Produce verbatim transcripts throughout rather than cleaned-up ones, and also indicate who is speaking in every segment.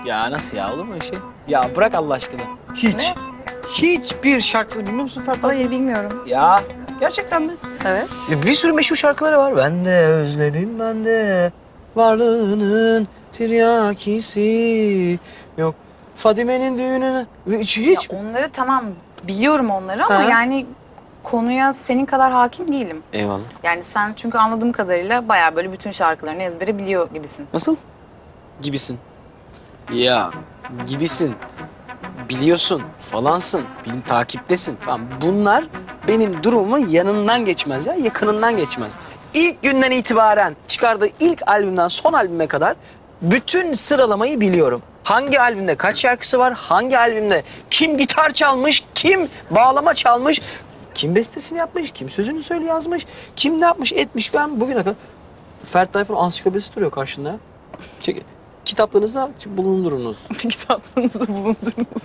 Speaker 1: Ya nasıl ya, olur mu öyle şey? Ya bırak Allah aşkına. Hiç.
Speaker 2: Ne?
Speaker 1: Hiçbir şarkısını bilmiyor musun Ferdi Tayfur?
Speaker 2: Hayır bilmiyorum.
Speaker 1: Ya gerçekten mi?
Speaker 2: Evet.
Speaker 1: Ya bir sürü meşhur şarkıları var. Ben de özledim, ben de varlığının tiryakisi. Yok Fadime'nin düğününü. Hiç hiç.
Speaker 2: Ya onları tamam biliyorum onları ama
Speaker 1: Ha.
Speaker 2: yani konuya senin kadar hakim değilim.
Speaker 1: Eyvallah.
Speaker 2: Yani sen çünkü anladığım kadarıyla bayağı böyle bütün şarkılarını ezbere biliyor gibisin.
Speaker 1: Nasıl? Gibisin. Ya gibisin. Biliyorsun falansın. Benim takiptesin falan. Bunlar benim durumumun yanından geçmez ya. Yakınından geçmez. İlk günden itibaren çıkardığı ilk albümden son albüme kadar bütün sıralamayı biliyorum. Hangi albümde kaç şarkısı var? Hangi albümde kim gitar çalmış? Kim bağlama çalmış? Kim bestesini yapmış? Kim sözünü söyle yazmış? Kim ne yapmış etmiş? Ben bugüne kadar... Ferdi Tayfur ansiklopedisi duruyor karşında ya. Çek, kitaplarınızda bulundurunuz.
Speaker 2: Kitaplarınızı bulundurunuz.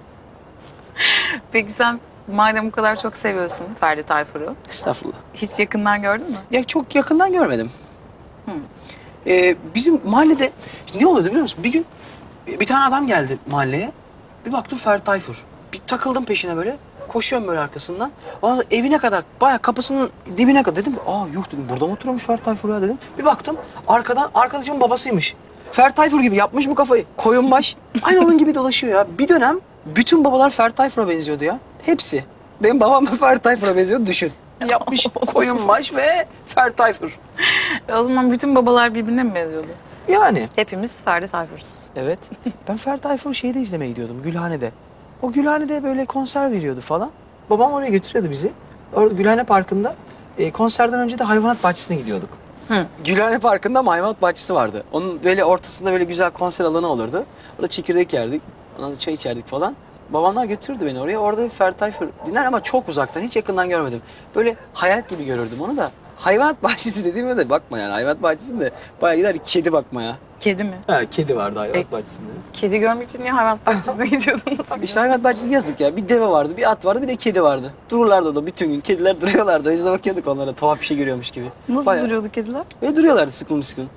Speaker 2: Peki sen madem bu kadar çok seviyorsun Ferdi Tayfur'u,
Speaker 1: Estağfurullah.
Speaker 2: hiç yakından gördün mü?
Speaker 1: Ya çok yakından görmedim.
Speaker 2: Hı.
Speaker 1: Ee, bizim mahallede ne oluyordu biliyor musun? Bir gün bir tane adam geldi mahalleye. Bir baktım Ferdi Tayfur. Bir takıldım peşine böyle. Koşuyorum böyle arkasından. Aa, evine kadar bayağı kapısının dibine kadar dedim. Aa yuh dedim, burada mı oturuyormuş Ferdi Tayfur ya dedim. Bir baktım arkadan arkadaşımın babasıymış. Ferdi Tayfur gibi yapmış bu kafayı. Koyun baş. Aynı onun gibi dolaşıyor ya. Bir dönem bütün babalar Ferdi Tayfur'a benziyordu ya. Hepsi. Benim babam da Ferdi Tayfur'a benziyordu, düşün. Yapmış koyun baş ve Ferdi Tayfur.
Speaker 2: E o zaman bütün babalar birbirine mi benziyordu?
Speaker 1: Yani.
Speaker 2: Hepimiz Ferdi Tayfur'uz.
Speaker 1: Evet. Ben Ferdi Tayfur'u şeyde izlemeye gidiyordum, Gülhane'de. O Gülhane'de böyle konser veriyordu falan. Babam oraya götürüyordu bizi. Orada Gülhane Parkı'nda e, konserden önce de hayvanat bahçesine gidiyorduk.
Speaker 2: Hı.
Speaker 1: Gülhane Parkı'nda ama hayvanat bahçesi vardı. Onun böyle ortasında böyle güzel konser alanı olurdu. Orada çekirdek yerdik. Ondan sonra çay içerdik falan. Babamlar götürürdü beni oraya. Orada bir Ferdi Tayfur dinler ama çok uzaktan, hiç yakından görmedim. Böyle hayalet gibi görürdüm onu da. Hayvanat bahçesi dediğime de bakma yani. Hayvanat bahçesinde bayağı gider kedi bakmaya.
Speaker 2: Kedi mi?
Speaker 1: Ha, kedi vardı hayvanat
Speaker 2: E-
Speaker 1: bahçesinde.
Speaker 2: Kedi görmek için niye hayvan bahçesine gidiyordunuz?
Speaker 1: İşte hayvanat bahçesi yazık ya. Bir deve vardı, bir at vardı, bir de kedi vardı. Dururlardı orada bütün gün. Kediler duruyorlardı. Biz de bakıyorduk onlara, tuhaf bir şey görüyormuş gibi.
Speaker 2: Nasıl
Speaker 1: Bayağı-
Speaker 2: duruyordu kediler?
Speaker 1: Böyle duruyorlardı sıkılmış sıkılmış.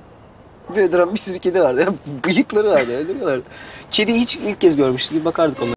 Speaker 1: Böyle duran bir sürü kedi vardı. Ya. Bıyıkları vardı. Öyle duruyorlardı. Kedi hiç ilk kez görmüşüz gibi bakardık onlara.